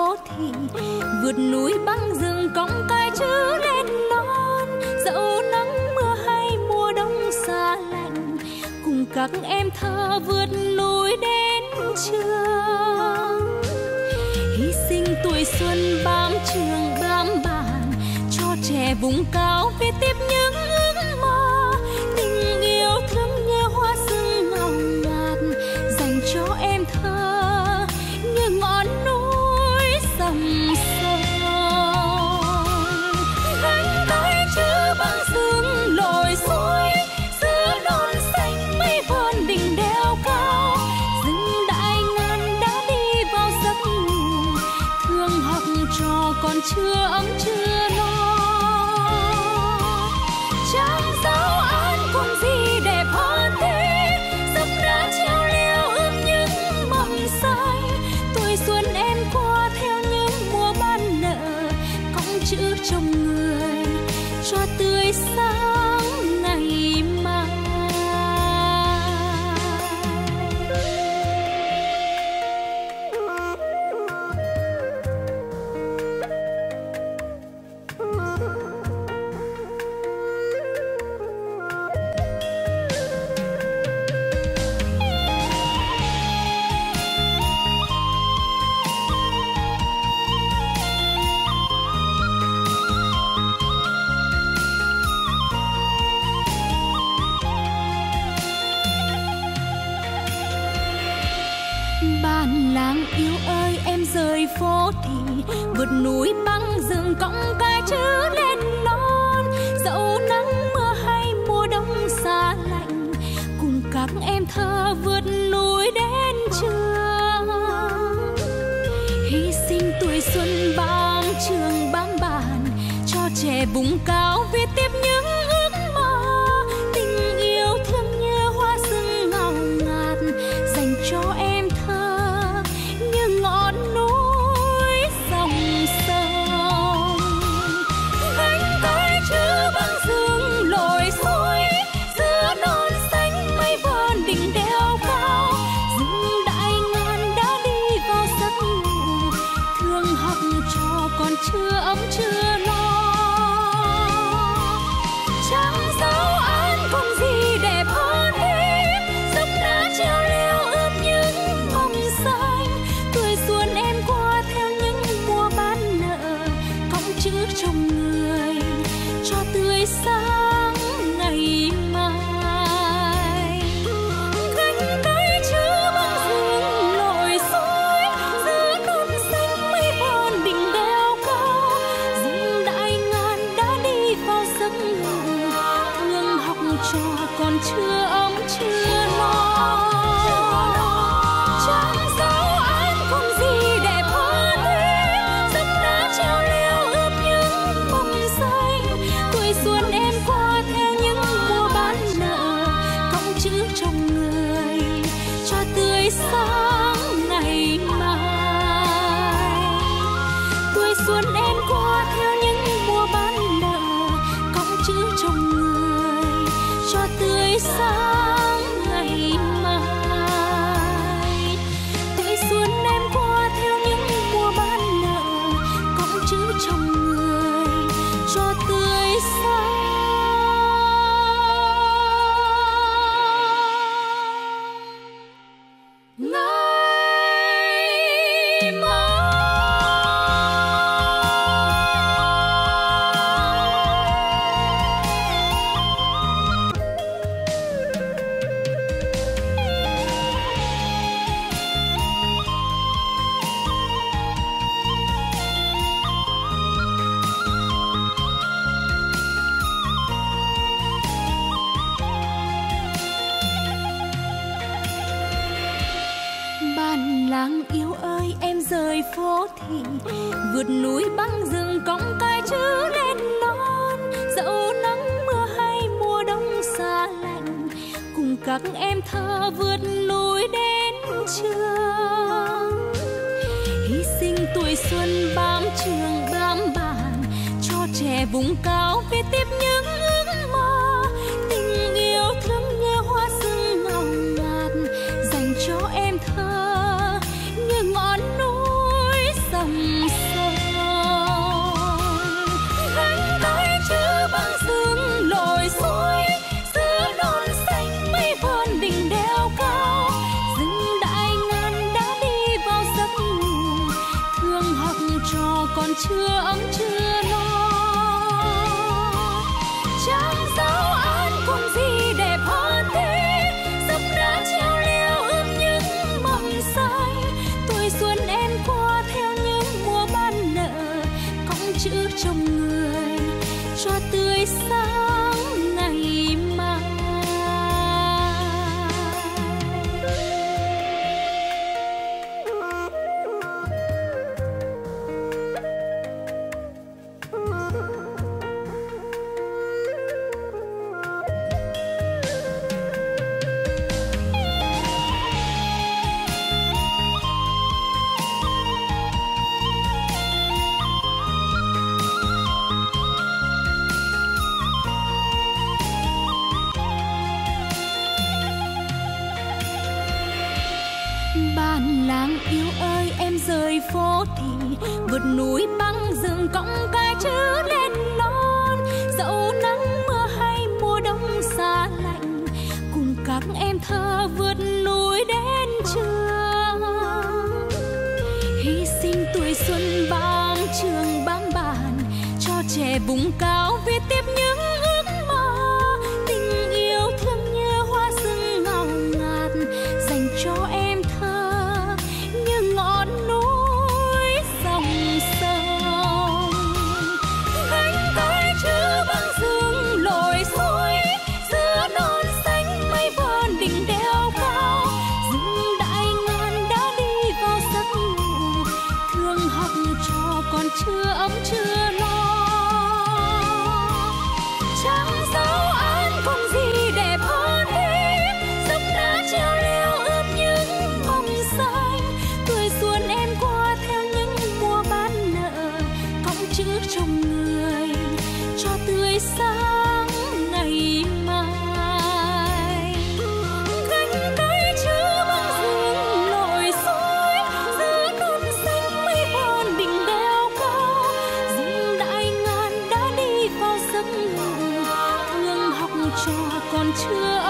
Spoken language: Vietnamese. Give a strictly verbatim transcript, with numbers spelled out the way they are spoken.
phố thì vượt núi băng rừng cõng cái chữ lên non, dẫu nắng mưa hay mùa đông xa lạnh, cùng các em thơ vượt núi đến trường. Hy sinh tuổi xuân bám trường bám bàn, cho trẻ vùng cao viết tiếp những ước mơ. Tình yêu thương như hoa sương ngào ngạt, dành cho em thơ như ngọn núi sầm soi. Gánh cái chữ băng dương lội suối, giữa non xanh mây vờn đỉnh đèo cao. Rừng đại ngàn đã đi vào giấc ngủ, thương học trò còn chưa ấm chưa no. Trang giáo an còn gì đẹp hơn thế, dốc đá treo leo ươm những mầm xanh. Tuổi xuân em qua theo những mùa ban nở, cõng chữ trong người cho tươi sáng ngày mai. Bản làng yêu ơi em rời phố thì vượt núi băng rừng cõng cái chữ lên non, dẫu nắng mưa hay mùa đông xa lạnh, cùng các em thơ vượt núi đến trường. Hy sinh tuổi xuân bám trường bám bàn, cho trẻ vùng cao viết tiếp những ước mơ. Tình yêu thương như hoa sương ngào ngạt, dành cho em thơ như ngọn núi dòng sông. Gánh cái chữ băng dương lội suối, giữa non xanh mây vờn đỉnh đèo cao. Rừng đại ngàn đã đi vào giấc ngủ, thương học trò còn chưa ấm chưa no. Trang giáo an còn gì đẹp hơn thế, dốc đá treo leo ươm những mầm xanh. Tuổi xuân em qua theo những mùa ban nở, cõng chữ trong người cho tươi sáng ngày mai. Gánh cái chữ băng dương lội suối, giữa non xanh mây vờn đỉnh đèo cao. Rừng đại ngàn đã đi vào giấc ngủ, thương học trò còn chưa ấm chưa no. Trang giáo an còn gì đẹp hơn thế, dốc đá treo leo ươm những mầm xanh. Tuổi xuân em qua theo những mùa ban nở, cõng chữ trong người cho tươi sáng ngày mai. Tuổi xuân em qua theo những mùa ban nở, cõng chữ trong người cho tươi sáng ngày mai. Tuổi xuân em qua theo những mùa ban nở, cõng chữ trong người cho tươi sáng ngày mai. Bản làng yêu ơi em rời phố thì vượt núi băng rừng cõng cái chữ lên non, dẫu nắng mưa hay mùa đông xa lạnh, cùng các em thơ vượt núi đến trường. Hy sinh tuổi xuân bám trường bám bàn, cho trẻ vùng cao viết tiếp những ước mơ. Tình yêu thương như hoa sương ngào ngạt, dành cho em thơ như ngọn núi sầm chưa ấm chưa no. Chẳng dấu an còn gì đẹp hơn thế, sông đã treo leo ướp những mầm xanh. Tuổi xuân em qua theo những mùa ban nở, cõng chữ trong người cho tươi sáng ngày mai. Bản làng yêu ơi em rời phố thì vượt núi băng rừng cõng cái chữ lên non. Dẫu nắng mưa hay mùa đông giá lạnh, cùng các em thơ vượt núi đến trường. Hy sinh tuổi xuân bám trường bám bản, cho trẻ vùng cao viết tiếp những ước mơ. Tình yêu thương như hoa rừng ngào ngạt dành cho em thơ như ngọn núi dòng sông. Gánh cái chữ băng dương lội suối, giữa non xanh mây vờn đỉnh đèo cao. Rừng đại ngàn đã đi vào giấc ngủ, thương học trò còn chưa ấm chưa no. Chẳng dấu an còn gì đẹp hơn thế, sông đã treo leo ướp những mầm xanh. Tuổi xuân em qua theo những mùa ban nở, cõng chữ trong người cho tươi sáng ngày mai. Gánh cái chữ băng dương lội suối, giữa non xanh mây vờn đỉnh đèo cao. Rừng đại ngàn đã đi vào giấc ngủ, thương học trò còn chưa